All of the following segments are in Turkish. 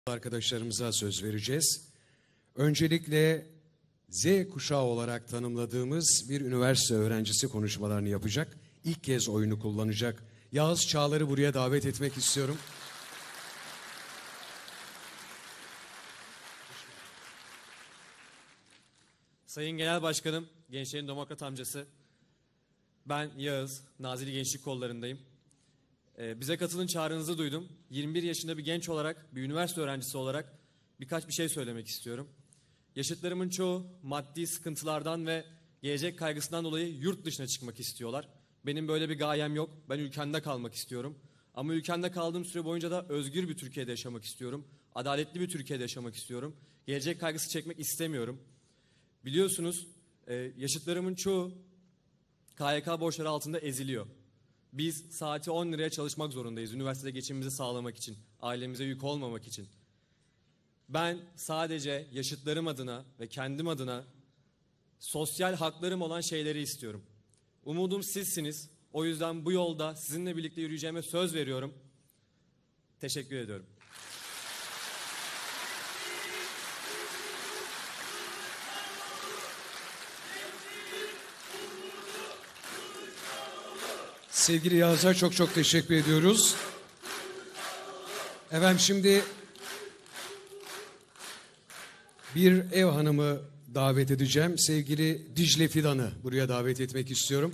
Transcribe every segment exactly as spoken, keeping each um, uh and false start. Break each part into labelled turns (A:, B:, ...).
A: Arkadaşlarımıza söz vereceğiz. Öncelikle Z kuşağı olarak tanımladığımız bir üniversite öğrencisi konuşmalarını yapacak. İlk kez oyunu kullanacak. Yağız Çağlar'ı buraya davet etmek istiyorum.
B: Sayın Genel Başkanım, Gençlerin Demokrat amcası. Ben Yağız, Nazilli Gençlik Kolları'ndayım. Ee, bize katılın çağrınızı duydum. yirmi bir yaşında bir genç olarak, bir üniversite öğrencisi olarak birkaç bir şey söylemek istiyorum. Yaşıtlarımın çoğu maddi sıkıntılardan ve gelecek kaygısından dolayı yurt dışına çıkmak istiyorlar. Benim böyle bir gayem yok. Ben ülkemde kalmak istiyorum. Ama ülkemde kaldığım süre boyunca da özgür bir Türkiye'de yaşamak istiyorum. Adaletli bir Türkiye'de yaşamak istiyorum. Gelecek kaygısı çekmek istemiyorum. Biliyorsunuz yaşıtlarımın çoğu K Y K borçları altında eziliyor. Biz saati on liraya çalışmak zorundayız üniversitede geçimimizi sağlamak için, ailemize yük olmamak için. Ben sadece yaşıtlarım adına ve kendim adına sosyal haklarım olan şeyleri istiyorum. Umudum sizsiniz. O yüzden bu yolda sizinle birlikte yürüyeceğime söz veriyorum. Teşekkür ediyorum.
A: Sevgili Yağız'a çok çok teşekkür ediyoruz. Efendim şimdi bir ev hanımı davet edeceğim. Sevgili Dicle Fidan'ı buraya davet etmek istiyorum.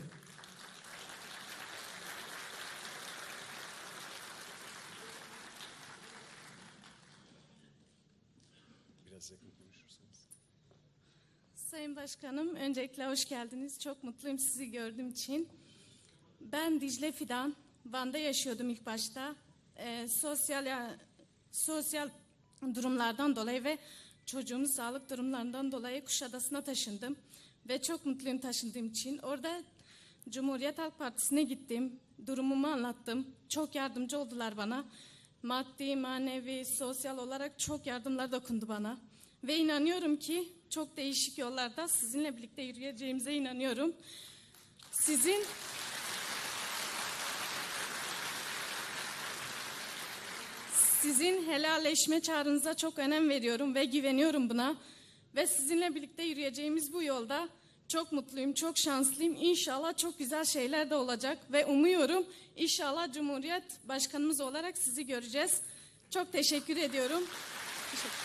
A: Biraz yakın konuşursanız.
C: Sayın Başkanım, öncelikle hoş geldiniz. Çok mutluyum sizi gördüğüm için. Ben Dicle Fidan, Van'da yaşıyordum ilk başta. Ee, sosyal sosyal durumlardan dolayı ve çocuğumun sağlık durumlarından dolayı Kuşadası'na taşındım. Ve çok mutluyum taşındığım için. Orada Cumhuriyet Halk Partisi'ne gittim. Durumumu anlattım. Çok yardımcı oldular bana. Maddi, manevi, sosyal olarak çok yardımlar dokundu bana. Ve inanıyorum ki çok değişik yollarda sizinle birlikte yürüyeceğimize inanıyorum. Sizin... Sizin helalleşme çağrınıza çok önem veriyorum ve güveniyorum buna. Ve sizinle birlikte yürüyeceğimiz bu yolda çok mutluyum, çok şanslıyım. İnşallah çok güzel şeyler de olacak ve umuyorum inşallah Cumhuriyet Başkanımız olarak sizi göreceğiz. Çok teşekkür ediyorum. Teşekkür.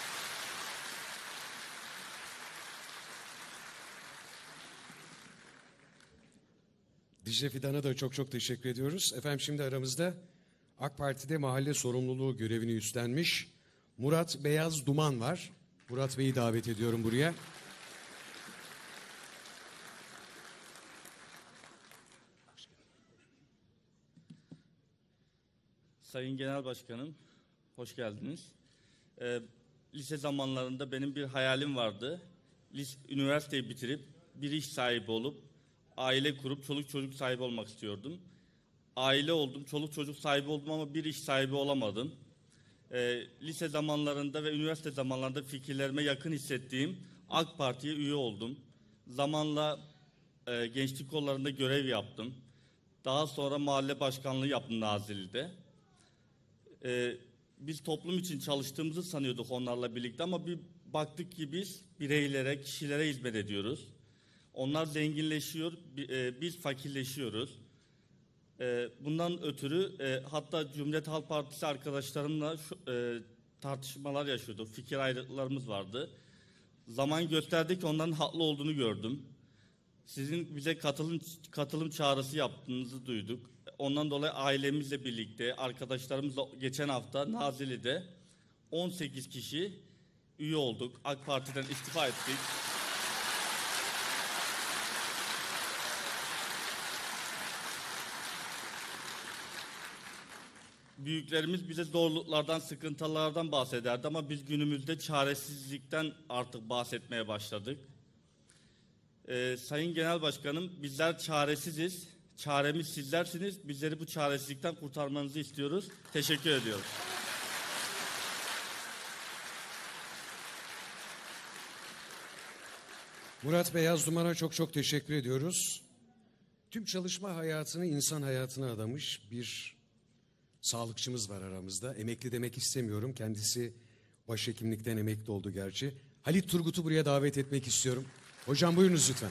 A: Dicle Fidan'a da çok çok teşekkür ediyoruz. Efendim şimdi aramızda AK Parti'de mahalle sorumluluğu görevini üstlenmiş Murat Beyaz Duman var. Murat Bey'i davet ediyorum buraya.
D: Sayın Genel Başkanım, hoş geldiniz. Ee, lise zamanlarında benim bir hayalim vardı. Lise, üniversiteyi bitirip bir iş sahibi olup, aile kurup çoluk çocuk sahibi olmak istiyordum. Aile oldum, çoluk çocuk sahibi oldum ama bir iş sahibi olamadım. Ee, lise zamanlarında ve üniversite zamanlarında fikirlerime yakın hissettiğim AK Parti'ye üye oldum. Zamanla e, gençlik kollarında görev yaptım. Daha sonra mahalle başkanlığı yaptım Nazilli'de. Ee, biz toplum için çalıştığımızı sanıyorduk onlarla birlikte ama bir baktık ki biz bireylere, kişilere hizmet ediyoruz. Onlar zenginleşiyor, biz fakirleşiyoruz. Bundan ötürü hatta Cumhuriyet Halk Partisi arkadaşlarımla şu, tartışmalar yaşıyorduk, fikir ayrılıklarımız vardı. Zaman gösterdi ki onların haklı olduğunu gördüm. Sizin bize katılım, katılım çağrısı yaptığınızı duyduk. Ondan dolayı ailemizle birlikte, arkadaşlarımızla geçen hafta Nazilli'de on sekiz kişi üye olduk. AK Parti'den istifa ettik. Büyüklerimiz bize zorluklardan, sıkıntılardan bahsederdi ama biz günümüzde çaresizlikten artık bahsetmeye başladık. Ee, Sayın Genel Başkanım, bizler çaresiziz. Çaremiz sizlersiniz. Bizleri bu çaresizlikten kurtarmanızı istiyoruz. Teşekkür ediyoruz.
A: Murat Beyaz Duman'a çok çok teşekkür ediyoruz. Tüm çalışma hayatını insan hayatına adamış bir sağlıkçımız var aramızda. Emekli demek istemiyorum. Kendisi başhekimlikten emekli oldu gerçi. Halit Turgut'u buraya davet etmek istiyorum. Hocam buyurunuz lütfen.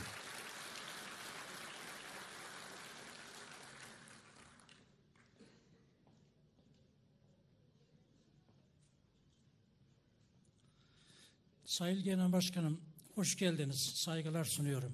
E: Sayın Genel Başkanım, hoş geldiniz. Saygılar sunuyorum.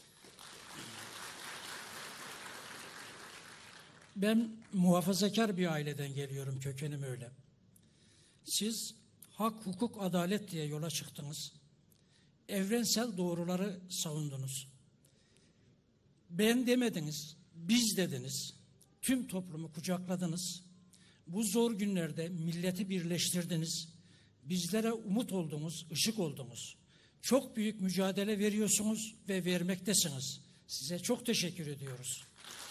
E: Ben muhafazakar bir aileden geliyorum, kökenim öyle. Siz hak, hukuk, adalet diye yola çıktınız. Evrensel doğruları savundunuz. Ben demediniz, biz dediniz. Tüm toplumu kucakladınız. Bu zor günlerde milleti birleştirdiniz. Bizlere umut oldunuz, ışık oldunuz. Çok büyük mücadele veriyorsunuz ve vermektesiniz. Size çok teşekkür ediyoruz.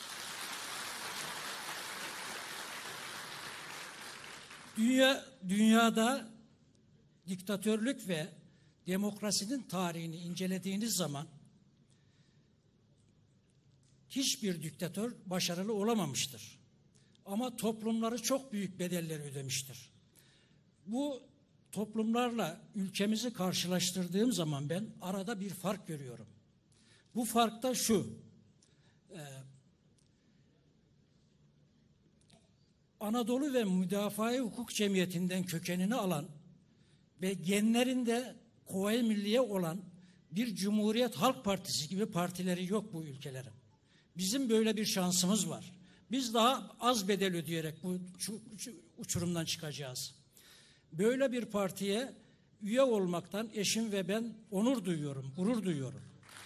E: Dünya, dünyada diktatörlük ve demokrasinin tarihini incelediğiniz zaman hiçbir diktatör başarılı olamamıştır. Ama toplumları çok büyük bedeller ödemiştir. Bu toplumlarla ülkemizi karşılaştırdığım zaman ben arada bir fark görüyorum. Bu fark da şu: e, Anadolu ve Müdafaa-i Hukuk Cemiyeti'nden kökenini alan ve genlerinde Kuvayi Milliye olan bir Cumhuriyet Halk Partisi gibi partileri yok bu ülkelerin. Bizim böyle bir şansımız var. Biz daha az bedel ödeyerek bu uçurumdan çıkacağız. Böyle bir partiye üye olmaktan eşim ve ben onur duyuyorum, gurur duyuyorum.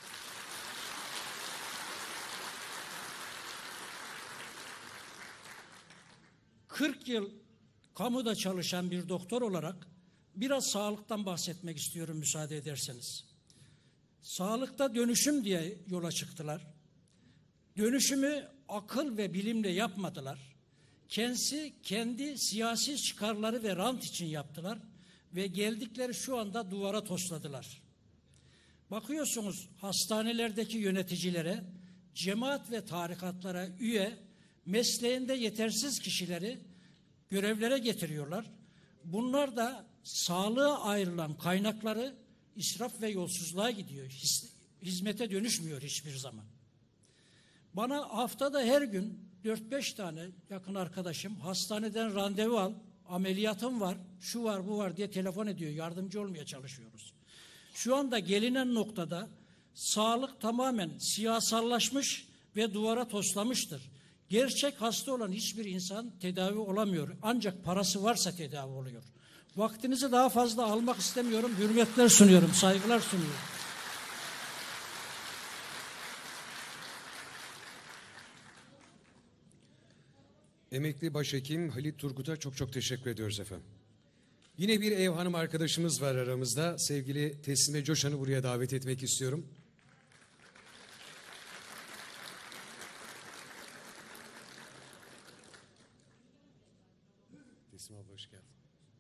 E: kırk yıl kamuda çalışan bir doktor olarak biraz sağlıktan bahsetmek istiyorum müsaade ederseniz. Sağlıkta dönüşüm diye yola çıktılar. Dönüşümü akıl ve bilimle yapmadılar. Kendisi kendi siyasi çıkarları ve rant için yaptılar ve geldikleri şu anda duvara tosladılar. Bakıyorsunuz hastanelerdeki yöneticilere, cemaat ve tarikatlara üye, mesleğinde yetersiz kişileri görevlere getiriyorlar. Bunlar da sağlığa ayrılan kaynakları israf ve yolsuzluğa gidiyor. Hizmete dönüşmüyor hiçbir zaman. Bana haftada her gün dört beş tane yakın arkadaşım hastaneden randevu al, ameliyatım var, şu var bu var diye telefon ediyor. Yardımcı olmaya çalışıyoruz. Şu anda gelinen noktada sağlık tamamen siyasallaşmış ve duvara toslamıştır. Gerçek hasta olan hiçbir insan tedavi olamıyor. Ancak parası varsa tedavi oluyor. Vaktinizi daha fazla almak istemiyorum. Hürmetler sunuyorum, saygılar sunuyorum.
A: Emekli Başhekim Halit Turgut'a çok çok teşekkür ediyoruz efendim. Yine bir ev hanım arkadaşımız var aramızda. Sevgili Teslime Coşan'ı buraya davet etmek istiyorum. Teslim abla hoş geldin.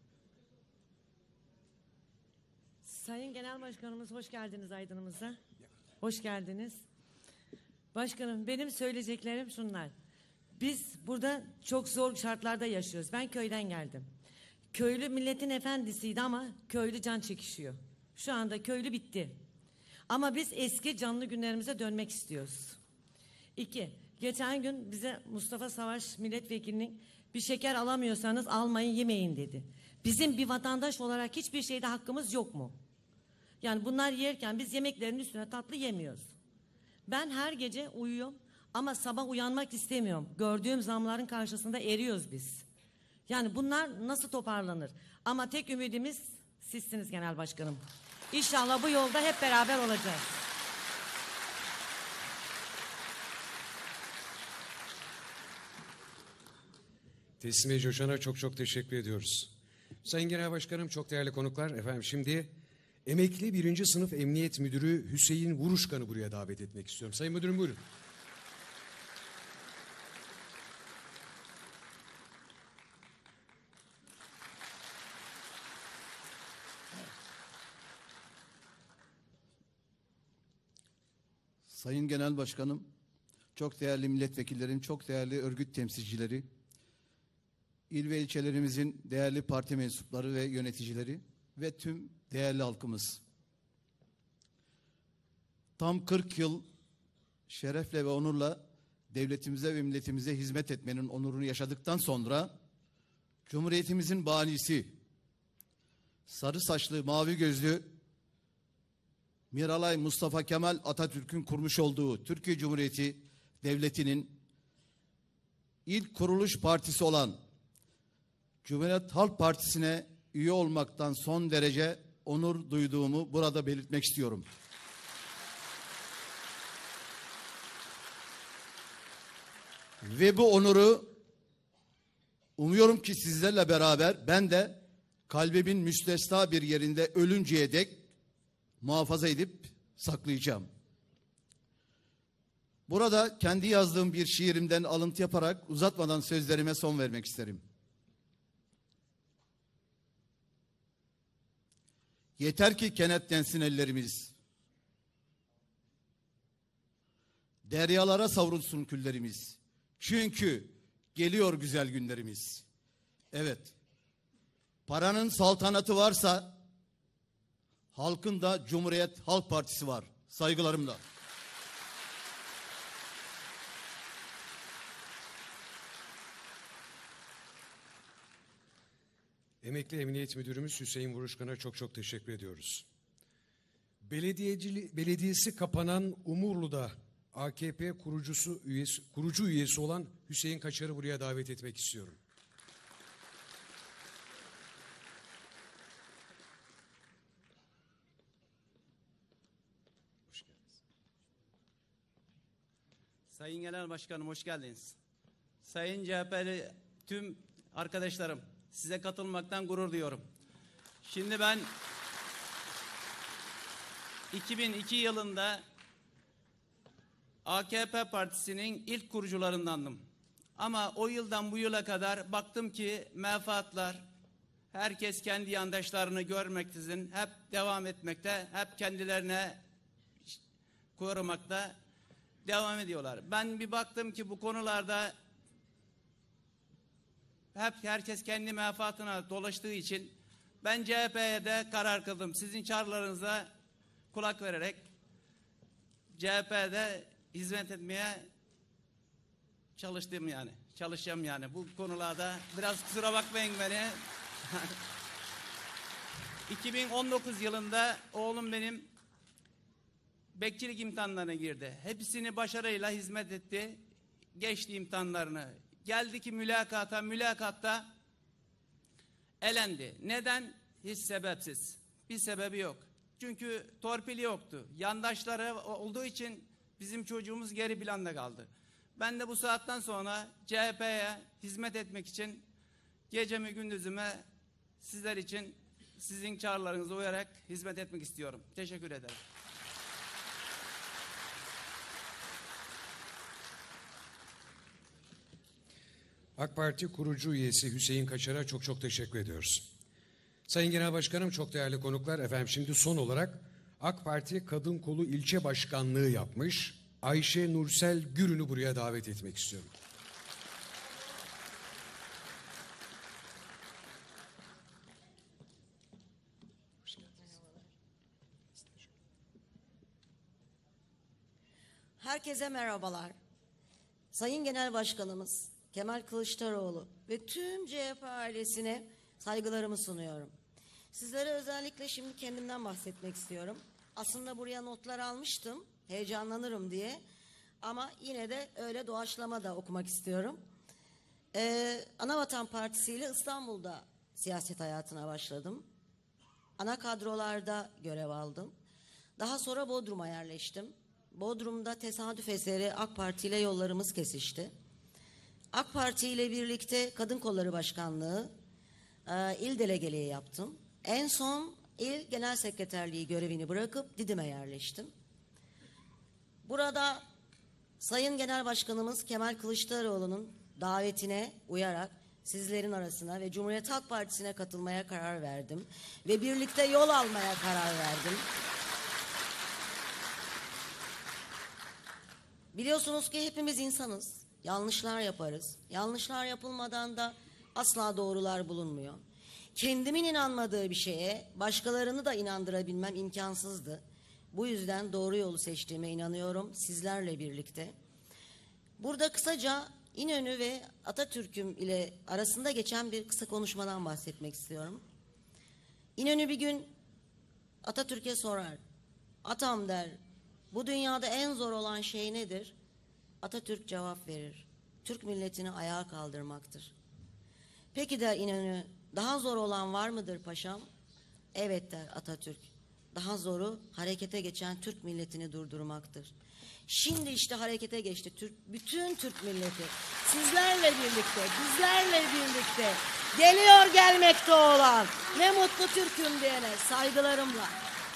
F: Sayın Genel Başkanımız hoş geldiniz Aydın'ımıza. Hoş geldiniz. Başkanım benim söyleyeceklerim şunlar. Biz burada çok zor şartlarda yaşıyoruz. Ben köyden geldim. Köylü milletin efendisiydi ama köylü can çekişiyor. Şu anda köylü bitti. Ama biz eski canlı günlerimize dönmek istiyoruz. İki, geçen gün bize Mustafa Savaş milletvekilinin bir şeker alamıyorsanız almayın yemeyin dedi. Bizim bir vatandaş olarak hiçbir şeyde hakkımız yok mu? Yani bunlar yerken biz yemeklerin üstüne tatlı yemiyoruz. Ben her gece uyuyorum ama sabah uyanmak istemiyorum. Gördüğüm zamların karşısında eriyoruz biz. Yani bunlar nasıl toparlanır? Ama tek ümidimiz sizsiniz Genel Başkanım. İnşallah bu yolda hep beraber olacağız.
A: Teslime Coşan'a çok çok teşekkür ediyoruz. Sayın Genel Başkanım, çok değerli konuklar. Efendim şimdi emekli birinci sınıf Emniyet Müdürü Hüseyin Vuruşkan'ı buraya davet etmek istiyorum. Sayın Müdürüm buyurun.
G: Sayın Genel Başkanım, çok değerli milletvekillerim, çok değerli örgüt temsilcileri, il ve ilçelerimizin değerli parti mensupları ve yöneticileri ve tüm değerli halkımız. Tam kırk yıl şerefle ve onurla devletimize ve milletimize hizmet etmenin onurunu yaşadıktan sonra Cumhuriyetimizin banisi, sarı saçlı, mavi gözlü Miralay Mustafa Kemal Atatürk'ün kurmuş olduğu Türkiye Cumhuriyeti Devleti'nin ilk kuruluş partisi olan Cumhuriyet Halk Partisi'ne üye olmaktan son derece onur duyduğumu burada belirtmek istiyorum. Ve bu onuru umuyorum ki sizlerle beraber ben de kalbimin müstesna bir yerinde ölünceye dek muhafaza edip saklayacağım. Burada kendi yazdığım bir şiirimden alıntı yaparak uzatmadan sözlerime son vermek isterim. Yeter ki kenetlensin ellerimiz. Deryalara savrulsun küllerimiz. Çünkü geliyor güzel günlerimiz. Evet. Paranın saltanatı varsa halkın da Cumhuriyet Halk Partisi var. Saygılarımla.
A: Emekli Emniyet Müdürümüz Hüseyin Vuruşkan'a çok çok teşekkür ediyoruz. Belediyecili, belediyesi kapanan Umurlu'da A K P kurucusu üyesi, kurucu üyesi olan Hüseyin Kaçar'ı buraya davet etmek istiyorum. Hoş geldiniz.
H: Sayın Genel Başkanım hoş geldiniz. Sayın C H P'li tüm arkadaşlarım, size katılmaktan gurur duyuyorum. Şimdi ben iki bin iki yılında A K P Partisi'nin ilk kurucularındandım. Ama o yıldan bu yıla kadar baktım ki menfaatlar, herkes kendi yandaşlarını görmeksizin hep devam etmekte, hep kendilerine korumakta devam ediyorlar. Ben bir baktım ki bu konularda hep herkes kendi menfaatine dolaştığı için ben C H P'ye de karar kıldım. Sizin çağrılarınıza kulak vererek C H P'de hizmet etmeye çalıştım yani. Çalışacağım yani. Bu konularda biraz kusura bakmayın beni. iki bin on dokuz yılında oğlum benim bekçilik imtihanlarına girdi. Hepsini başarıyla hizmet etti. Geçti imtihanlarını. Geldi ki mülakata, mülakatta elendi. Neden? Hiç sebepsiz. Bir sebebi yok. Çünkü torpili yoktu. Yandaşları olduğu için bizim çocuğumuz geri planda kaldı. Ben de bu saatten sonra C H P'ye hizmet etmek için gecemi gündüzüme sizler için sizin çağrılarınıza uyarak hizmet etmek istiyorum. Teşekkür ederim.
A: AK Parti kurucu üyesi Hüseyin Kaçar'a çok çok teşekkür ediyoruz. Sayın Genel Başkanım, çok değerli konuklar, efendim şimdi son olarak AK Parti Kadın Kolu İlçe Başkanlığı yapmış Ayşe Nursel Gürün'ü buraya davet etmek istiyorum.
I: Herkese merhabalar. Sayın Genel Başkanımız Kemal Kılıçdaroğlu ve tüm C H P ailesine saygılarımı sunuyorum. Sizlere özellikle şimdi kendimden bahsetmek istiyorum. Aslında buraya notlar almıştım, heyecanlanırım diye. Ama yine de öyle doğaçlama da okumak istiyorum. Ee, Anavatan Partisi ile İstanbul'da siyaset hayatına başladım. Ana kadrolarda görev aldım. Daha sonra Bodrum'a yerleştim. Bodrum'da tesadüf eseri AK Parti ile yollarımız kesişti. AK Parti ile birlikte Kadın Kolları Başkanlığı, e, il delegeliği yaptım. En son il genel sekreterliği görevini bırakıp Didim'e yerleştim. Burada Sayın Genel Başkanımız Kemal Kılıçdaroğlu'nun davetine uyarak sizlerin arasına ve Cumhuriyet Halk Partisi'ne katılmaya karar verdim. Ve birlikte yol almaya karar verdim. Biliyorsunuz ki hepimiz insanız. Yanlışlar yaparız. Yanlışlar yapılmadan da asla doğrular bulunmuyor. Kendimin inanmadığı bir şeye başkalarını da inandırabilmem imkansızdı. Bu yüzden doğru yolu seçtiğime inanıyorum sizlerle birlikte. Burada kısaca İnönü ve Atatürk'üm ile arasında geçen bir kısa konuşmadan bahsetmek istiyorum. İnönü bir gün Atatürk'e sorar. Atam der, bu dünyada en zor olan şey nedir? Atatürk cevap verir. Türk milletini ayağa kaldırmaktır. Peki der İnönü, daha zor olan var mıdır paşam? Evet der Atatürk. Daha zoru harekete geçen Türk milletini durdurmaktır. Şimdi işte harekete geçti Türk, bütün Türk milleti. Sizlerle birlikte, bizlerle birlikte geliyor gelmekte olan ne mutlu Türk'üm diyene saygılarımla.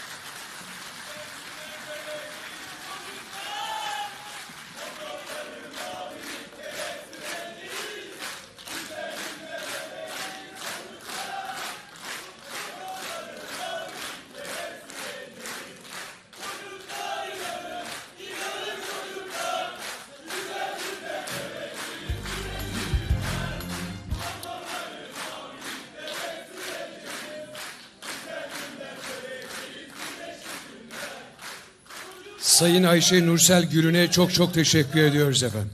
A: Sayın Ayşe Nursel Gürün'e çok çok teşekkür ediyoruz efendim.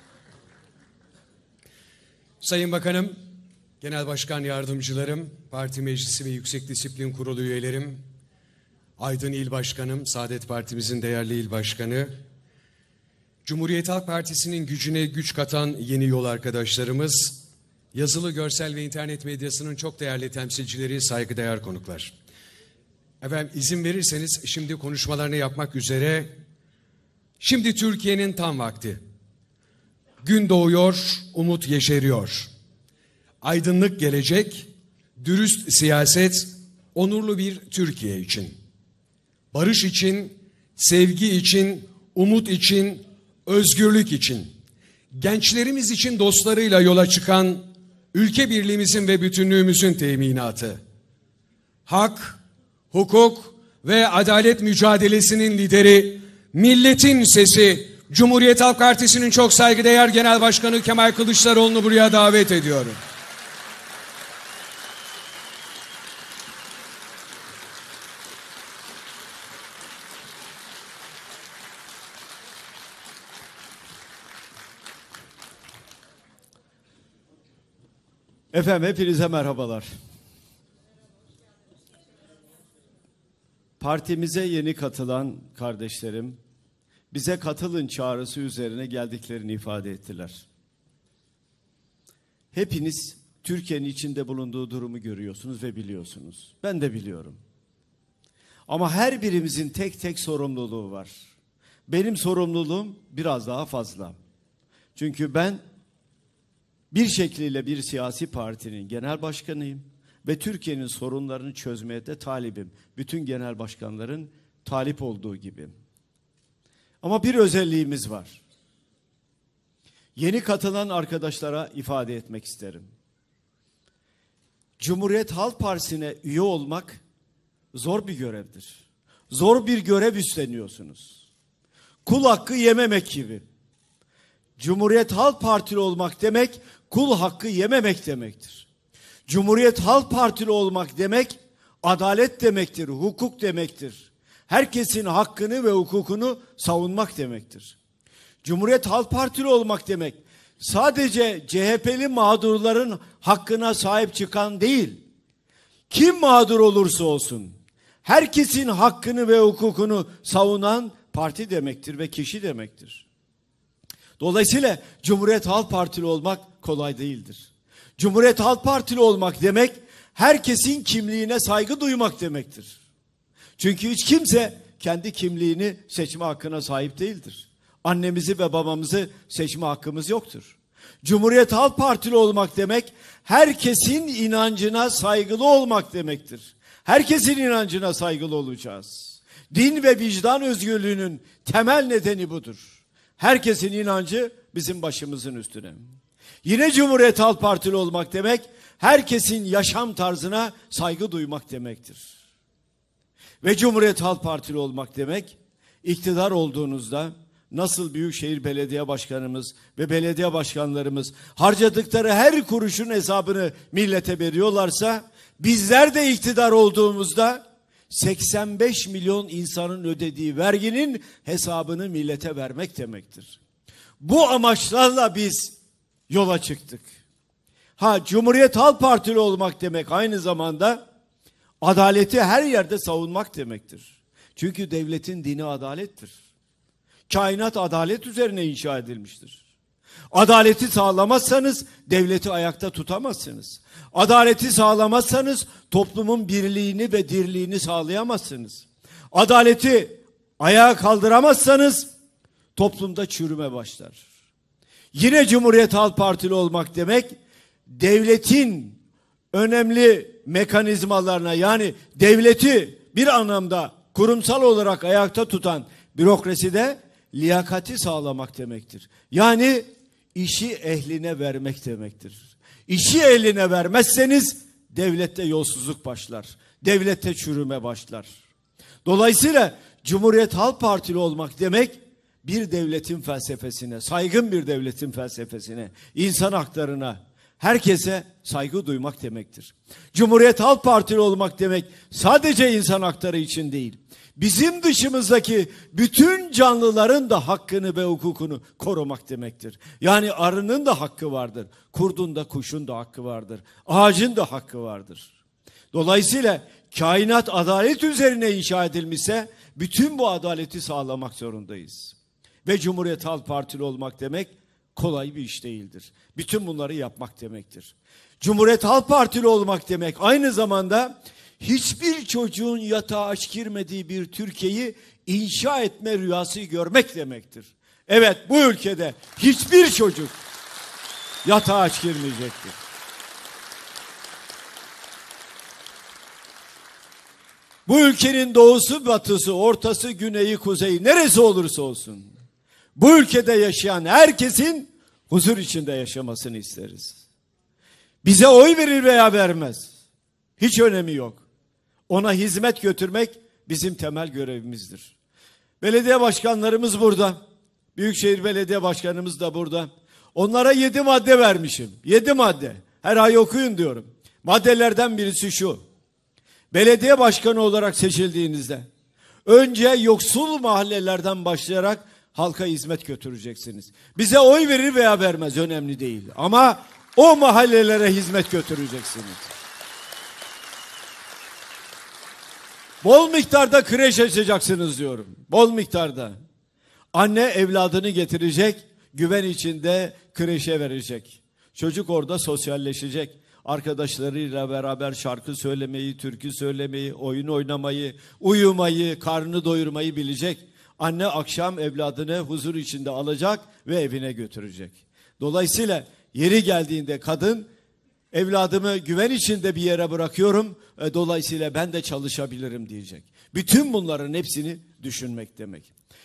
A: Sayın Bakanım, Genel Başkan Yardımcılarım, Parti Meclisi ve Yüksek Disiplin Kurulu üyelerim, Aydın İl Başkanım, Saadet Partimizin değerli İl Başkanı, Cumhuriyet Halk Partisi'nin gücüne güç katan yeni yol arkadaşlarımız, yazılı, görsel ve internet medyasının çok değerli temsilcileri, saygıdeğer konuklar. Efendim izin verirseniz şimdi konuşmalarını yapmak üzere, şimdi Türkiye'nin tam vakti. Gün doğuyor, umut yeşeriyor. Aydınlık gelecek, dürüst siyaset, onurlu bir Türkiye için. Barış için, sevgi için, umut için, özgürlük için. Gençlerimiz için dostlarıyla yola çıkan ülke birliğimizin ve bütünlüğümüzün teminatı. Hak, hukuk ve adalet mücadelesinin lideri, milletin sesi, Cumhuriyet Halk Partisi'nin çok saygıdeğer Genel Başkanı Kemal Kılıçdaroğlu'nu buraya davet ediyorum.
J: Efendim hepinize merhabalar. Partimize yeni katılan kardeşlerim, bize katılın çağrısı üzerine geldiklerini ifade ettiler. Hepiniz Türkiye'nin içinde bulunduğu durumu görüyorsunuz ve biliyorsunuz. Ben de biliyorum. Ama her birimizin tek tek sorumluluğu var. Benim sorumluluğum biraz daha fazla. Çünkü ben bir şekliyle bir siyasi partinin genel başkanıyım. Ve Türkiye'nin sorunlarını çözmeye de talibim. Bütün genel başkanların talip olduğu gibi. Ama bir özelliğimiz var. Yeni katılan arkadaşlara ifade etmek isterim. Cumhuriyet Halk Partisi'ne üye olmak zor bir görevdir. Zor bir görev üstleniyorsunuz. Kul hakkı yememek gibi. Cumhuriyet Halk Partili olmak demek, kul hakkı yememek demektir. Cumhuriyet Halk Partili olmak demek, adalet demektir, hukuk demektir. Herkesin hakkını ve hukukunu savunmak demektir. Cumhuriyet Halk Partili olmak demek, sadece C H P'li mağdurların hakkına sahip çıkan değil, kim mağdur olursa olsun, herkesin hakkını ve hukukunu savunan parti demektir ve kişi demektir. Dolayısıyla Cumhuriyet Halk Partili olmak kolay değildir. Cumhuriyet Halk Partili olmak demek, herkesin kimliğine saygı duymak demektir. Çünkü hiç kimse kendi kimliğini seçme hakkına sahip değildir. Annemizi ve babamızı seçme hakkımız yoktur. Cumhuriyet Halk Partili olmak demek, herkesin inancına saygılı olmak demektir. Herkesin inancına saygılı olacağız. Din ve vicdan özgürlüğünün temel nedeni budur. Herkesin inancı bizim başımızın üstüne. Yine Cumhuriyet Halk Partili olmak demek, herkesin yaşam tarzına saygı duymak demektir. Ve Cumhuriyet Halk Partili olmak demek, iktidar olduğunuzda nasıl Büyükşehir Belediye Başkanımız ve belediye başkanlarımız harcadıkları her kuruşun hesabını millete veriyorlarsa, bizler de iktidar olduğumuzda seksen beş milyon insanın ödediği verginin hesabını millete vermek demektir. Bu amaçlarla biz yola çıktık. Ha, Cumhuriyet Halk Partili olmak demek aynı zamanda adaleti her yerde savunmak demektir. Çünkü devletin dini adalettir. Kainat adalet üzerine inşa edilmiştir. Adaleti sağlamazsanız devleti ayakta tutamazsınız. Adaleti sağlamazsanız toplumun birliğini ve dirliğini sağlayamazsınız. Adaleti ayağa kaldıramazsanız toplumda çürüme başlar. Yine Cumhuriyet Halk Partili olmak demek, devletin önemli mekanizmalarına, yani devleti bir anlamda kurumsal olarak ayakta tutan bürokraside liyakati sağlamak demektir. Yani işi ehline vermek demektir. İşi eline vermezseniz devlette yolsuzluk başlar. Devlette çürüme başlar. Dolayısıyla Cumhuriyet Halk Partili olmak demek, bir devletin felsefesine, saygın bir devletin felsefesine, insan haklarına, herkese saygı duymak demektir. Cumhuriyet Halk Partili olmak demek sadece insan hakları için değil, bizim dışımızdaki bütün canlıların da hakkını ve hukukunu korumak demektir. Yani arının da hakkı vardır, kurdun da kuşun da hakkı vardır, ağacın da hakkı vardır. Dolayısıyla kainat adalet üzerine inşa edilmişse bütün bu adaleti sağlamak zorundayız. Ve Cumhuriyet Halk Partili olmak demek kolay bir iş değildir. Bütün bunları yapmak demektir. Cumhuriyet Halk Partili olmak demek aynı zamanda hiçbir çocuğun yatağa aç girmediği bir Türkiye'yi inşa etme rüyası görmek demektir. Evet, bu ülkede hiçbir çocuk yatağa aç girmeyecektir. Bu ülkenin doğusu, batısı, ortası, güneyi, kuzeyi neresi olursa olsun, bu ülkede yaşayan herkesin huzur içinde yaşamasını isteriz. Bize oy verir veya vermez, hiç önemi yok. Ona hizmet götürmek bizim temel görevimizdir. Belediye başkanlarımız burada. Büyükşehir Belediye Başkanımız da burada. Onlara yedi madde vermişim. Yedi madde. Her ay okuyun diyorum. Maddelerden birisi şu: belediye başkanı olarak seçildiğinizde önce yoksul mahallelerden başlayarak halka hizmet götüreceksiniz. Bize oy verir veya vermez önemli değil. Ama o mahallelere hizmet götüreceksiniz. Bol miktarda kreş açacaksınız diyorum. Bol miktarda. Anne evladını getirecek, güven içinde kreşe verecek. Çocuk orada sosyalleşecek. Arkadaşlarıyla beraber şarkı söylemeyi, türkü söylemeyi, oyun oynamayı, uyumayı, karnını doyurmayı bilecek. Anne akşam evladını huzur içinde alacak ve evine götürecek. Dolayısıyla yeri geldiğinde kadın, evladımı güven içinde bir yere bırakıyorum, dolayısıyla ben de çalışabilirim diyecek. Bütün bunların hepsini düşünmek demek.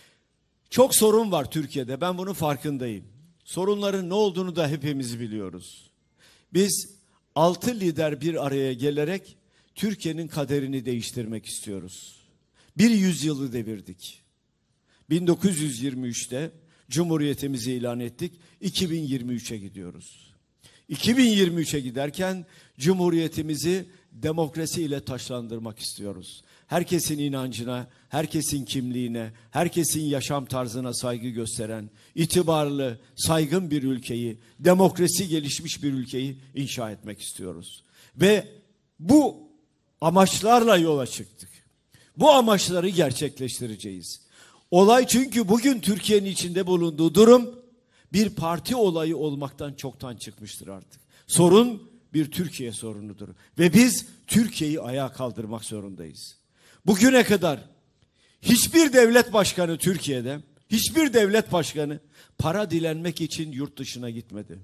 J: Çok sorun var Türkiye'de, ben bunun farkındayım. Sorunların ne olduğunu da hepimiz biliyoruz. Biz altı lider bir araya gelerek Türkiye'nin kaderini değiştirmek istiyoruz. Bir yüzyılı devirdik. bin dokuz yüz yirmi üçte Cumhuriyetimizi ilan ettik. iki bin yirmi üçe gidiyoruz. iki bin yirmi üçe giderken Cumhuriyetimizi demokrasi ile taşlandırmak istiyoruz. Herkesin inancına, herkesin kimliğine, herkesin yaşam tarzına saygı gösteren, itibarlı, saygın bir ülkeyi, demokrasi gelişmiş bir ülkeyi inşa etmek istiyoruz. Ve bu amaçlarla yola çıktık. Bu amaçları gerçekleştireceğiz. Olay, çünkü bugün Türkiye'nin içinde bulunduğu durum bir parti olayı olmaktan çoktan çıkmıştır artık. Sorun bir Türkiye sorunudur. Ve biz Türkiye'yi ayağa kaldırmak zorundayız. Bugüne kadar hiçbir devlet başkanı Türkiye'de, hiçbir devlet başkanı para dilenmek için yurt dışına gitmedi.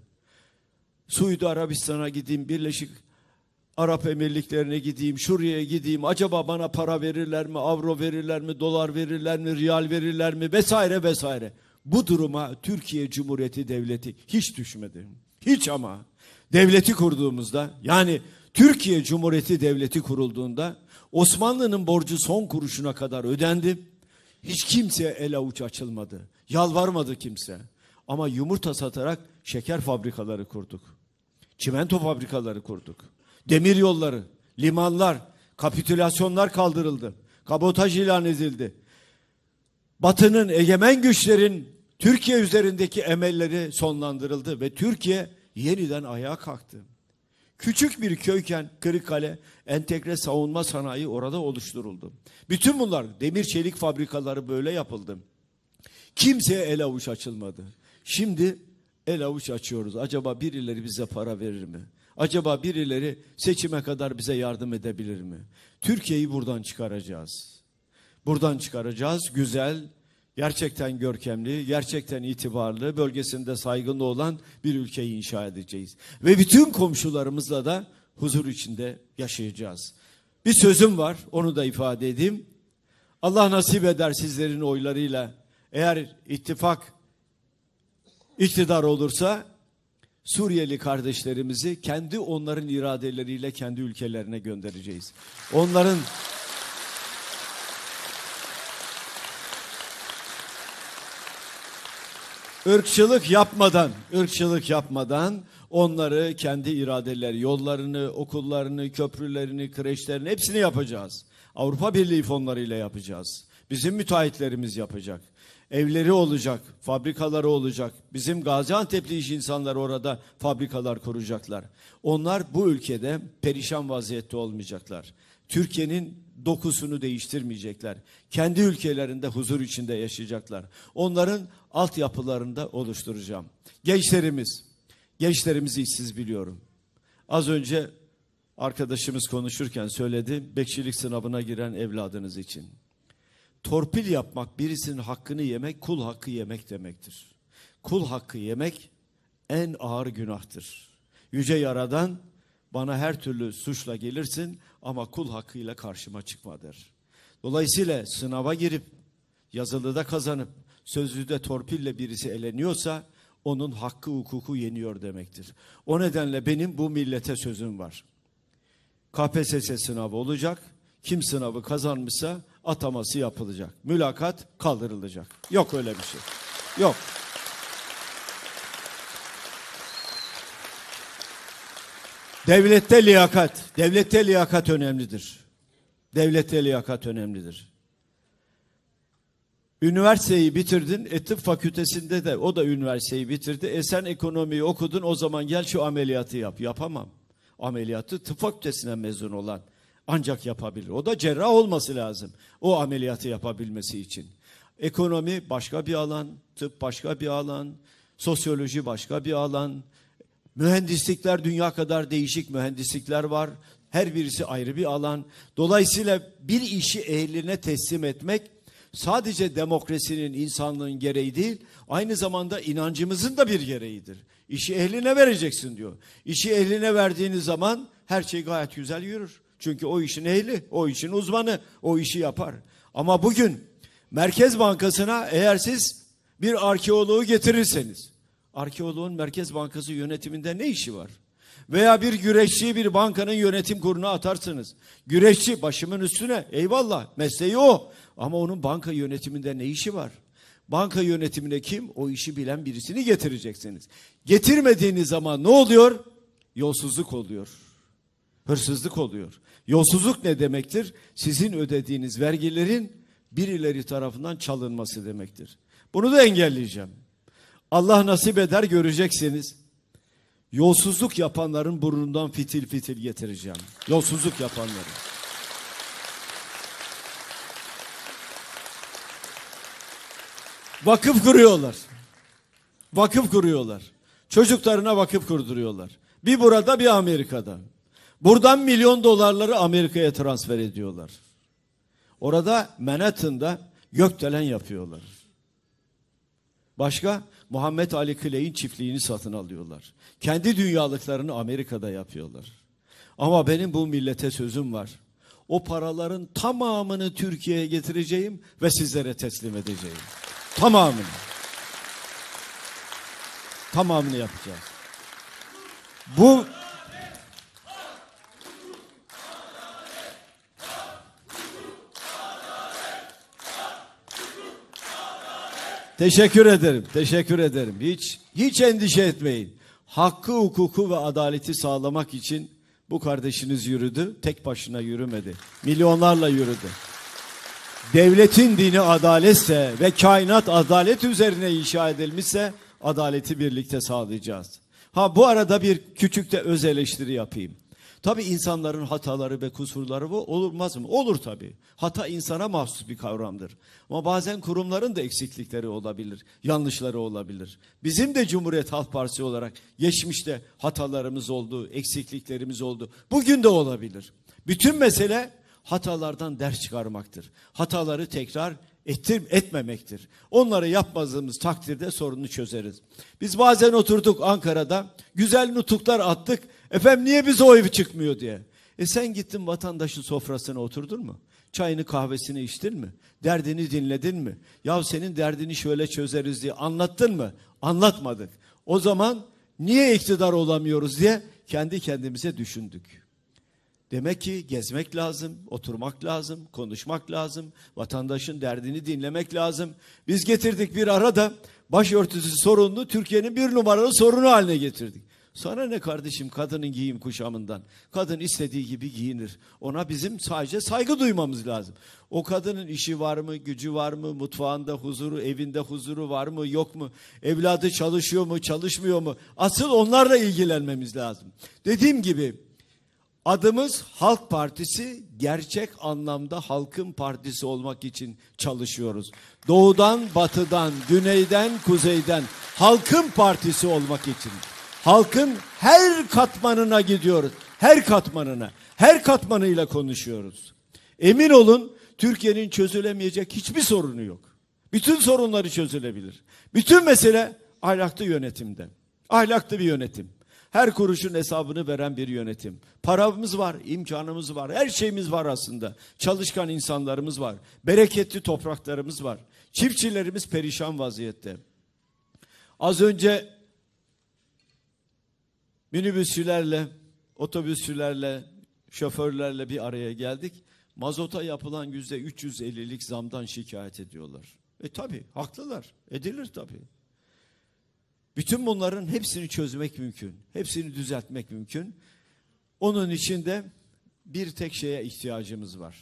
J: Suudi Arabistan'a gideyim, Birleşik Arap Emirlikleri'ne gideyim, şuraya gideyim, acaba bana para verirler mi, avro verirler mi, dolar verirler mi, riyal verirler mi, vesaire vesaire. Bu duruma Türkiye Cumhuriyeti Devleti hiç düşmedi. Hiç. Ama devleti kurduğumuzda, yani Türkiye Cumhuriyeti Devleti kurulduğunda Osmanlı'nın borcu son kuruşuna kadar ödendi. Hiç kimseye el avuç açılmadı. Yalvarmadı kimse. Ama yumurta satarak şeker fabrikaları kurduk. Çimento fabrikaları kurduk. Demir yolları, limanlar, kapitülasyonlar kaldırıldı. Kabotaj ilan edildi. Batı'nın, egemen güçlerin Türkiye üzerindeki emelleri sonlandırıldı ve Türkiye yeniden ayağa kalktı. Küçük bir köyken Kırıkkale entegre savunma sanayi orada oluşturuldu. Bütün bunlar, demir çelik fabrikaları böyle yapıldı. Kimseye el avuç açılmadı. Şimdi el avuç açıyoruz. Acaba birileri bize para verir mi? Acaba birileri seçime kadar bize yardım edebilir mi? Türkiye'yi buradan çıkaracağız. Buradan çıkaracağız. Güzel, gerçekten görkemli, gerçekten itibarlı, bölgesinde saygınlı olan bir ülkeyi inşa edeceğiz. Ve bütün komşularımızla da huzur içinde yaşayacağız. Bir sözüm var, onu da ifade edeyim. Allah nasip eder sizlerin oylarıyla, eğer ittifak iktidar olursa, Suriyeli kardeşlerimizi kendi onların iradeleriyle kendi ülkelerine göndereceğiz. Onların ırkçılık yapmadan, ırkçılık yapmadan onları kendi iradeleri, yollarını, okullarını, köprülerini, kreşlerini hepsini yapacağız. Avrupa Birliği fonlarıyla yapacağız. Bizim müteahhitlerimiz yapacak. Evleri olacak, fabrikaları olacak. Bizim Gaziantep'li iş insanları orada fabrikalar kuracaklar. Onlar bu ülkede perişan vaziyette olmayacaklar. Türkiye'nin dokusunu değiştirmeyecekler. Kendi ülkelerinde huzur içinde yaşayacaklar. Onların altyapılarını da oluşturacağım. Gençlerimiz, gençlerimizi işsiz biliyorum. Az önce arkadaşımız konuşurken söyledi, bekçilik sınavına giren evladınız için. Torpil yapmak, birisinin hakkını yemek, kul hakkı yemek demektir. Kul hakkı yemek en ağır günahtır. Yüce Yaradan, bana her türlü suçla gelirsin ama kul hakkıyla karşıma çıkma der. Dolayısıyla sınava girip, yazılıda kazanıp, sözlüde torpille birisi eleniyorsa, onun hakkı hukuku yeniyor demektir. O nedenle benim bu millete sözüm var. K P S S sınavı olacak, kim sınavı kazanmışsa ataması yapılacak. Mülakat kaldırılacak. Yok öyle bir şey. Yok. Devlette liyakat, devlette liyakat önemlidir. Devlette liyakat önemlidir. Üniversiteyi bitirdin, e, tıp fakültesinde de o da üniversiteyi bitirdi. E sen ekonomiyi okudun, o zaman gel şu ameliyatı yap. Yapamam. Ameliyatı tıp fakültesinden mezun olan ancak yapabilir. O da cerrah olması lazım o ameliyatı yapabilmesi için. Ekonomi başka bir alan, tıp başka bir alan, sosyoloji başka bir alan. Mühendislikler, dünya kadar değişik mühendislikler var. Her birisi ayrı bir alan. Dolayısıyla bir işi ehline teslim etmek sadece demokrasinin, insanlığın gereği değil, aynı zamanda inancımızın da bir gereğidir. İşi ehline vereceksin diyor. İşi ehline verdiğiniz zaman her şey gayet güzel yürür. Çünkü o işin ehli, o işin uzmanı, o işi yapar. Ama bugün Merkez Bankası'na eğer siz bir arkeoloğu getirirseniz, arkeoloğun Merkez Bankası yönetiminde ne işi var? Veya bir güreşçiyi bir bankanın yönetim kuruluna atarsınız. Güreşçi başımın üstüne, eyvallah, mesleği o. Ama onun banka yönetiminde ne işi var? Banka yönetimine kim? O işi bilen birisini getireceksiniz. Getirmediğiniz zaman ne oluyor? Yolsuzluk oluyor. Hırsızlık oluyor. Yolsuzluk ne demektir? Sizin ödediğiniz vergilerin birileri tarafından çalınması demektir. Bunu da engelleyeceğim. Allah nasip eder göreceksiniz. Yolsuzluk yapanların burnundan fitil fitil getireceğim. Yolsuzluk yapanları. Vakıf kuruyorlar. Vakıf kuruyorlar. Çocuklarına vakıf kurduruyorlar. Bir burada bir Amerika'da. Buradan milyon dolarları Amerika'ya transfer ediyorlar. Orada Manhattan'da gökdelen yapıyorlar. Başka? Muhammed Ali Clay'in çiftliğini satın alıyorlar. Kendi dünyalıklarını Amerika'da yapıyorlar. Ama benim bu millete sözüm var. O paraların tamamını Türkiye'ye getireceğim ve sizlere teslim edeceğim. Tamamını. Tamamını yapacağız. Bu Teşekkür ederim. Teşekkür ederim. Hiç hiç endişe etmeyin. Hakkı, hukuku ve adaleti sağlamak için bu kardeşiniz yürüdü. Tek başına yürümedi. Milyonlarla yürüdü. Devletin dini adaletse ve kainat adalet üzerine inşa edilmişse adaleti birlikte sağlayacağız. Ha bu arada bir küçük de öz eleştiri yapayım. Tabii insanların hataları ve kusurları bu olmaz mı? Olur tabii. Hata insana mahsus bir kavramdır. Ama bazen kurumların da eksiklikleri olabilir, yanlışları olabilir. Bizim de Cumhuriyet Halk Partisi olarak geçmişte hatalarımız oldu, eksikliklerimiz oldu. Bugün de olabilir. Bütün mesele hatalardan ders çıkarmaktır. Hataları tekrar ettir, etmemektir. Onları yapmadığımız takdirde sorunu çözeriz. Biz bazen oturduk Ankara'da, güzel nutuklar attık. Efendim niye bize oy çıkmıyor diye. E sen gittin vatandaşın sofrasına oturdun mu? Çayını kahvesini içtin mi? Derdini dinledin mi? Ya senin derdini şöyle çözeriz diye anlattın mı? Anlatmadık. O zaman niye iktidar olamıyoruz diye kendi kendimize düşündük. Demek ki gezmek lazım, oturmak lazım, konuşmak lazım, vatandaşın derdini dinlemek lazım. Biz getirdik bir arada başörtüsü sorununu Türkiye'nin bir numaralı sorunu haline getirdik. Sana ne kardeşim kadının giyim kuşamından? Kadın istediği gibi giyinir. Ona bizim sadece saygı duymamız lazım. O kadının işi var mı, gücü var mı, mutfağında huzuru, evinde huzuru var mı, yok mu? Evladı çalışıyor mu, çalışmıyor mu? Asıl onlarla ilgilenmemiz lazım. Dediğim gibi adımız Halk Partisi, gerçek anlamda halkın partisi olmak için çalışıyoruz. Doğudan, batıdan, güneyden, kuzeyden halkın partisi olmak için. Halkın her katmanına gidiyoruz. Her katmanına, her katmanıyla konuşuyoruz. Emin olun Türkiye'nin çözülemeyecek hiçbir sorunu yok. Bütün sorunları çözülebilir. Bütün mesele ahlaklı yönetimde. Ahlaklı bir yönetim. Her kuruşun hesabını veren bir yönetim. Paramız var, imkanımız var, her şeyimiz var aslında. Çalışkan insanlarımız var, bereketli topraklarımız var. Çiftçilerimiz perişan vaziyette. Az önce minibüsçülerle, otobüsçülerle, şoförlerle bir araya geldik. Mazota yapılan yüzde üç yüz ellilik zamdan şikayet ediyorlar. E tabi haklılar, edilir tabi. Bütün bunların hepsini çözmek mümkün. Hepsini düzeltmek mümkün. Onun için de bir tek şeye ihtiyacımız var.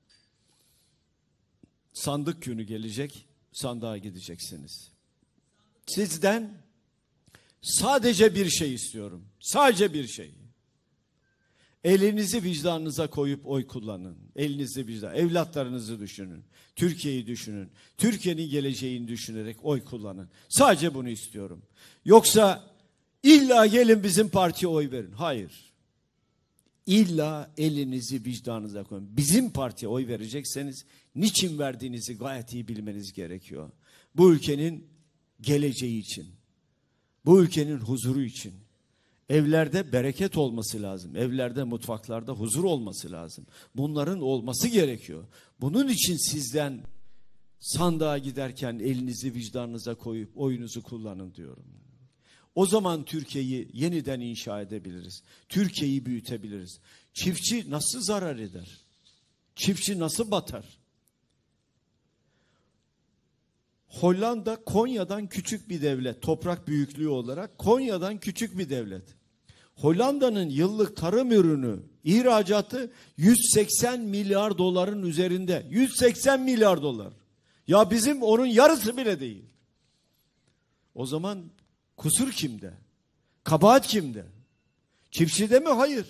J: Sandık günü gelecek, sandığa gideceksiniz. Sizden sadece bir şey istiyorum. Sadece bir şey. Elinizi vicdanınıza koyup oy kullanın. Elinizi vicdan, evlatlarınızı düşünün. Türkiye'yi düşünün. Türkiye'nin geleceğini düşünerek oy kullanın. Sadece bunu istiyorum. Yoksa illa gelin bizim partiye oy verin. Hayır. İlla elinizi vicdanınıza koyun. Bizim partiye oy verecekseniz niçin verdiğinizi gayet iyi bilmeniz gerekiyor. Bu ülkenin geleceği için. Bu ülkenin huzuru için. Evlerde bereket olması lazım. Evlerde, mutfaklarda huzur olması lazım. Bunların olması gerekiyor. Bunun için sizden sandığa giderken elinizi vicdanınıza koyup oyunuzu kullanın diyorum. O zaman Türkiye'yi yeniden inşa edebiliriz. Türkiye'yi büyütebiliriz. Çiftçi nasıl zarar eder? Çiftçi nasıl batar? Hollanda Konya'dan küçük bir devlet. Toprak büyüklüğü olarak Konya'dan küçük bir devlet. Hollanda'nın yıllık tarım ürünü ihracatı yüz seksen milyar doların üzerinde. yüz seksen milyar dolar. Ya bizim onun yarısı bile değil. O zaman kusur kimde? Kabahat kimde? Çiftçide mi? Hayır.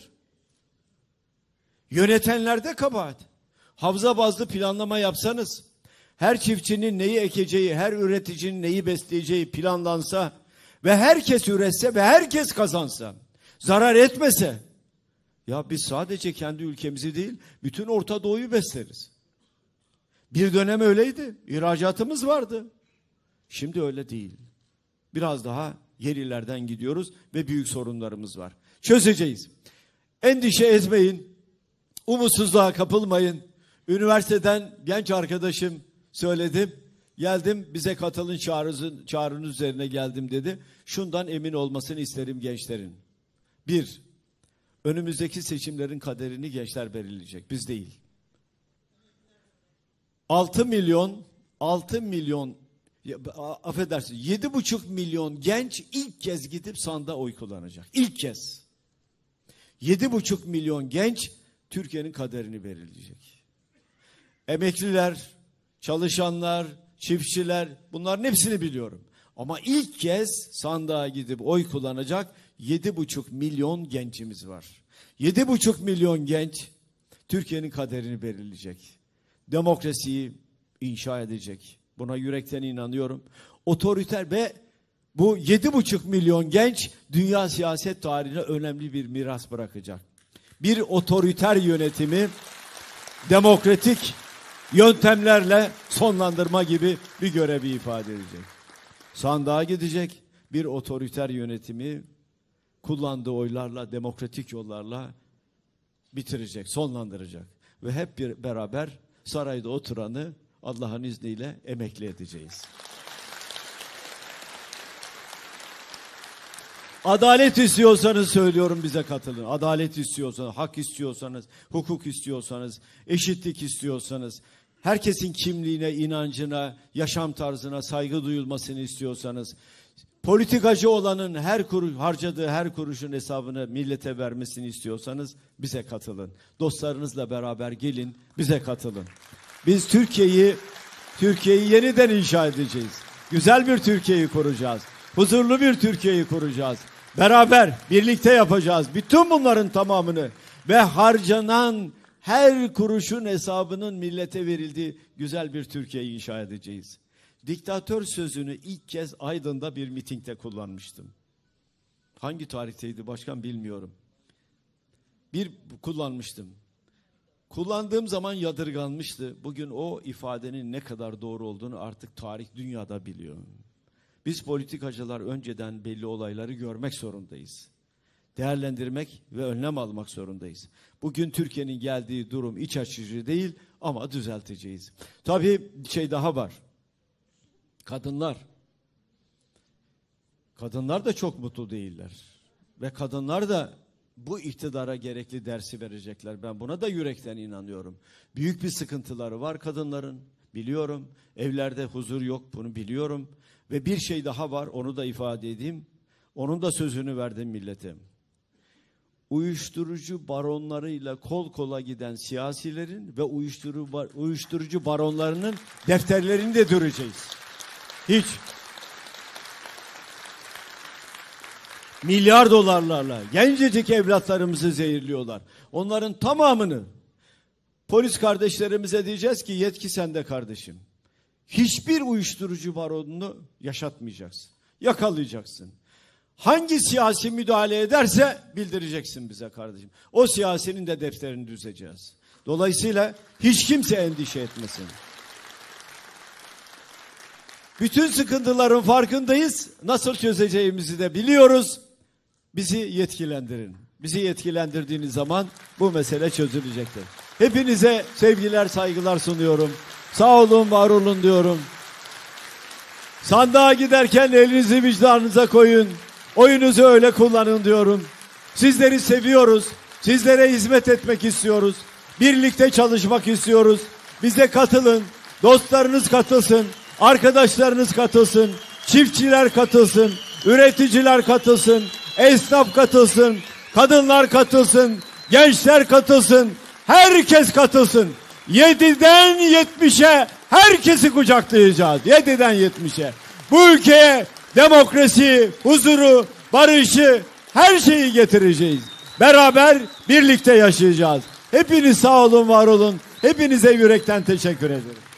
J: Yönetenlerde kabahat. Havza bazlı planlama yapsanız, her çiftçinin neyi ekeceği, her üreticinin neyi besleyeceği planlansa ve herkes üretse ve herkes kazansa, zarar etmese, ya biz sadece kendi ülkemizi değil, bütün Orta Doğu'yu besleriz. Bir dönem öyleydi. İhracatımız vardı. Şimdi öyle değil. Biraz daha gerilerden gidiyoruz ve büyük sorunlarımız var. Çözeceğiz. Endişe etmeyin. Umutsuzluğa kapılmayın. Üniversiteden genç arkadaşım söyledim. Geldim, bize katılın, çağrınızın, çağrınız üzerine geldim dedi. Şundan emin olmasını isterim gençlerin. Bir, önümüzdeki seçimlerin kaderini gençler belirleyecek, biz değil. altı milyon, altı milyon Ya, a- affedersin, yedi buçuk milyon genç ilk kez gidip sandığa oy kullanacak. İlk kez. Yedi buçuk milyon genç Türkiye'nin kaderini belirleyecek. Emekliler, çalışanlar, çiftçiler, bunların hepsini biliyorum. Ama ilk kez sandığa gidip oy kullanacak yedi buçuk milyon gençimiz var. Yedi buçuk milyon genç Türkiye'nin kaderini belirleyecek. Demokrasiyi inşa edecek. Buna yürekten inanıyorum. Otoriter ve bu yedi buçuk milyon genç dünya siyaset tarihine önemli bir miras bırakacak. Bir otoriter yönetimi demokratik yöntemlerle sonlandırma gibi bir görevi ifade edecek. Sandığa gidecek, bir otoriter yönetimi kullandığı oylarla, demokratik yollarla bitirecek, sonlandıracak. Ve hep bir beraber sarayda oturanı Allah'ın izniyle emekli edeceğiz. Adalet istiyorsanız söylüyorum, bize katılın. Adalet istiyorsanız, hak istiyorsanız, hukuk istiyorsanız, eşitlik istiyorsanız, herkesin kimliğine, inancına, yaşam tarzına saygı duyulmasını istiyorsanız, politikacı olanın her kuruş, harcadığı her kuruşun hesabını millete vermesini istiyorsanız bize katılın. Dostlarınızla beraber gelin, bize katılın. Biz Türkiye'yi Türkiye'yi yeniden inşa edeceğiz. Güzel bir Türkiye'yi kuracağız. Huzurlu bir Türkiye'yi kuracağız. Beraber, birlikte yapacağız. Bütün bunların tamamını ve harcanan her kuruşun hesabının millete verildiği güzel bir Türkiye'yi inşa edeceğiz. Diktatör sözünü ilk kez Aydın'da bir mitingde kullanmıştım. Hangi tarihteydi başkan bilmiyorum. Bir kullanmıştım. Kullandığım zaman yadırganmıştı. Bugün o ifadenin ne kadar doğru olduğunu artık tarih dünyada biliyor. Biz politikacılar önceden belli olayları görmek zorundayız. Değerlendirmek ve önlem almak zorundayız. Bugün Türkiye'nin geldiği durum iç açıcı değil ama düzelteceğiz. Tabii bir şey daha var. Kadınlar. Kadınlar da çok mutlu değiller. Ve kadınlar da bu iktidara gerekli dersi verecekler. Ben buna da yürekten inanıyorum. Büyük bir sıkıntıları var kadınların. Biliyorum. Evlerde huzur yok. Bunu biliyorum. Ve bir şey daha var. Onu da ifade edeyim. Onun da sözünü verdim millete. Uyuşturucu baronlarıyla kol kola giden siyasilerin ve uyuşturucu, uyuşturucu baronlarının defterlerini de düreceğiz. Hiç. Milyar dolarlarla gencecik evlatlarımızı zehirliyorlar. Onların tamamını polis kardeşlerimize diyeceğiz ki yetki sende kardeşim. Hiçbir uyuşturucu baronunu yaşatmayacaksın. Yakalayacaksın. Hangi siyasi müdahale ederse bildireceksin bize kardeşim. O siyasinin de defterini düzeceğiz. Dolayısıyla hiç kimse endişe etmesin. Bütün sıkıntıların farkındayız. Nasıl çözeceğimizi de biliyoruz. Bizi yetkilendirin. Bizi yetkilendirdiğiniz zaman bu mesele çözülecektir. Hepinize sevgiler, saygılar sunuyorum. Sağ olun, var olun diyorum. Sandığa giderken elinizi vicdanınıza koyun. Oyunuzu öyle kullanın diyorum. Sizleri seviyoruz. Sizlere hizmet etmek istiyoruz. Birlikte çalışmak istiyoruz. Bize katılın. Dostlarınız katılsın. Arkadaşlarınız katılsın. Çiftçiler katılsın. Üreticiler katılsın. Esnaf katılsın. Kadınlar katılsın. Gençler katılsın. Herkes katılsın. Yediden yetmişe herkesi kucaklayacağız. Yediden yetmişe. Bu ülkeye demokrasi, huzuru, barışı, her şeyi getireceğiz. Beraber birlikte yaşayacağız. Hepiniz sağ olun, var olun. Hepinize yürekten teşekkür ederim.